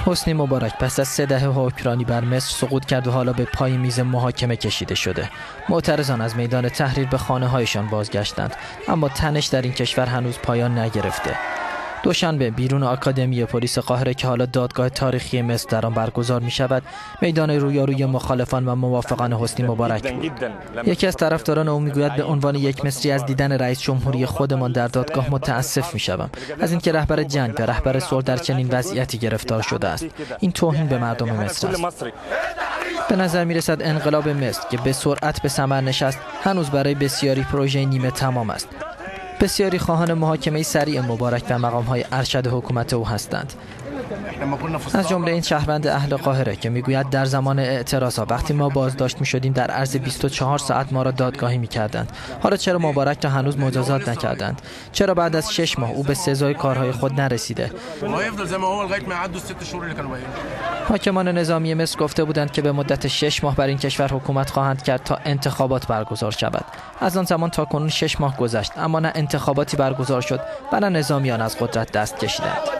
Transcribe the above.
حسنی مبارک پس از 3 دهه حکمرانی بر مصر سقوط کرد و حالا به پای میز محاکمه کشیده شده. معترضان از میدان تحریر به خانه‌هایشان بازگشتند، اما تنش در این کشور هنوز پایان نگرفته. دوشنبه بیرون آکادمی پلیس قاهره که حالا دادگاه تاریخی مصر در آن برگزار می شود، میدان رویارویی مخالفان و موافقان حسنی مبارک بود. یکی از طرفداران او میگوید به عنوان یک مصری از دیدن رئیس جمهوری خودمان در دادگاه متاسف می شوم از اینکه رهبر جنگ و رهبر صلح در چنین وضعیتی گرفتار شده است. این توهین به مردم مصر است. به نظر می رسد انقلاب مصر که به سرعت به ثمر نشست هنوز برای بسیاری پروژه نیمه تمام است. بسیاری خواهان محاکمه سریع مبارک و مقام‌های ارشد حکومت او هستند. از جمله این شهروند اهل قاهره که میگوید در زمان اعتراضها وقتی ما بازداشت می‌شدیم در عرض 24 ساعت ما را دادگاهی می‌کردند. حالا چرا مبارک تا هنوز مجازات نکردند؟ چرا بعد از 6 ماه او به سزای کارهای خود نرسیده؟ حاکمان نظامی مصر گفته بودند که به مدت 6 ماه بر این کشور حکومت خواهند کرد تا انتخابات برگزار شود. از آن زمان تا کنون 6 ماه گذشت، اما نه انتخاباتی برگزار شد و نه نظامیان از قدرت دست کشیدند.